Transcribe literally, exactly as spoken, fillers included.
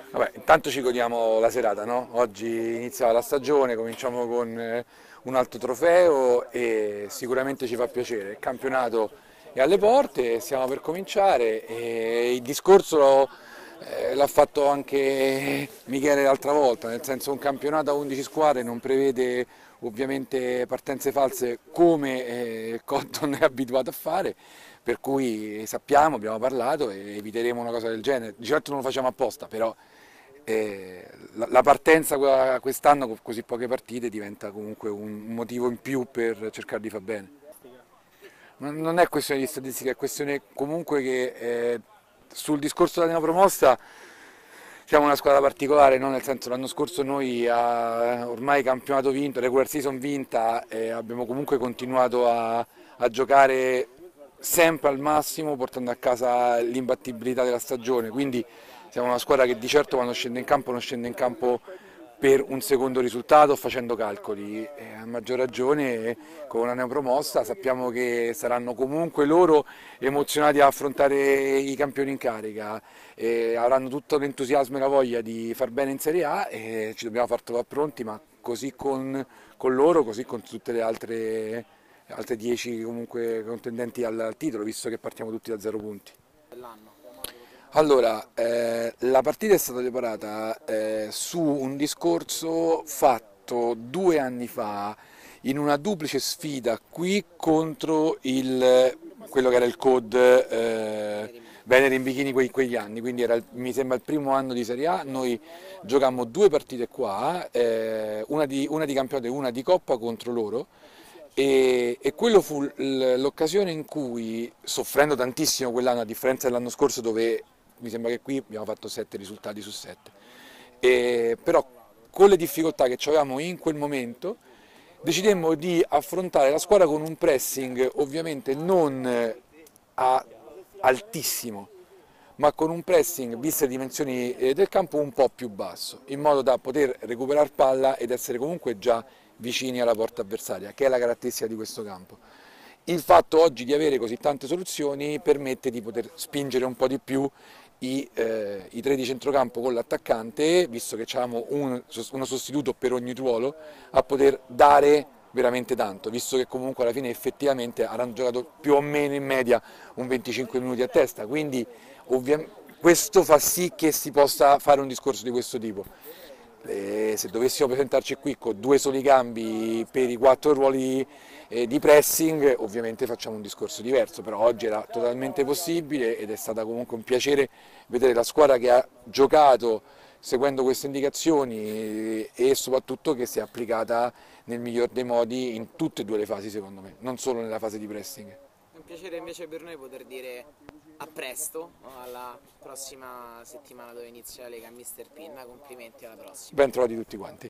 Vabbè, intanto ci godiamo la serata, no? Oggi inizia la stagione, cominciamo con eh, un altro trofeo e sicuramente ci fa piacere. Il campionato è alle porte, stiamo per cominciare e il discorso eh, l'ha fatto anche Michele l'altra volta, nel senso un campionato a undici squadre non prevede ovviamente partenze false come eh, Cotton è abituato a fare, per cui sappiamo, abbiamo parlato e eviteremo una cosa del genere. Di certo non lo facciamo apposta, però eh, la, la partenza quest'anno con così poche partite diventa comunque un motivo in più per cercare di far bene. Ma non è questione di statistica, è questione comunque che eh, sul discorso della neopromossa siamo una squadra particolare, no? Nel senso l'anno scorso noi a, ormai campionato vinto, regular season vinta, e abbiamo comunque continuato a, a giocare sempre al massimo portando a casa l'imbattibilità della stagione, quindi siamo una squadra che di certo quando scende in campo non scende in campo per un secondo risultato facendo calcoli, e a maggior ragione con una neopromossa sappiamo che saranno comunque loro emozionati a affrontare i campioni in carica, e avranno tutto l'entusiasmo e la voglia di far bene in Serie A e ci dobbiamo far trovare pronti, ma così con, con loro, così con tutte le altre, altre dieci comunque contendenti al, al titolo, visto che partiamo tutti da zero punti. Dell'anno. Allora, eh, la partita è stata preparata eh, su un discorso fatto due anni fa in una duplice sfida qui contro il, quello che era il C O D eh, Venere in bikini. Venere in Bikini que- quegli anni, quindi era il- mi sembra il primo anno di Serie A, noi giocammo due partite qua, eh, una di, una di campionato e una di Coppa contro loro. E, e quello fu l- l'occasione in cui, soffrendo tantissimo quell'anno, a differenza dell'anno scorso dove mi sembra che qui abbiamo fatto sette risultati su sette, e, però con le difficoltà che avevamo in quel momento decidemmo di affrontare la squadra con un pressing ovviamente non a altissimo, ma con un pressing, viste le dimensioni eh, del campo, un po' più basso, in modo da poter recuperare palla ed essere comunque già vicini alla porta avversaria, che è la caratteristica di questo campo. Il fatto oggi di avere così tante soluzioni permette di poter spingere un po' di più i, eh, i tre di centrocampo con l'attaccante, visto che avevamo un, uno sostituto per ogni ruolo, a poter dare veramente tanto, visto che comunque alla fine effettivamente avranno giocato più o meno in media un venticinque minuti a testa, quindi ovviamente questo fa sì che si possa fare un discorso di questo tipo. Eh, se dovessimo presentarci qui con due soli cambi per i quattro ruoli eh, di pressing, ovviamente facciamo un discorso diverso, però oggi era totalmente possibile ed è stato comunque un piacere vedere la squadra che ha giocato seguendo queste indicazioni e, e soprattutto che si è applicata nel miglior dei modi in tutte e due le fasi secondo me, non solo nella fase di pressing. È un piacere invece per noi poter dire a presto, no? Alla prossima settimana dove inizia la Lega a mister Pinna, complimenti alla prossima. Ben trovati tutti quanti.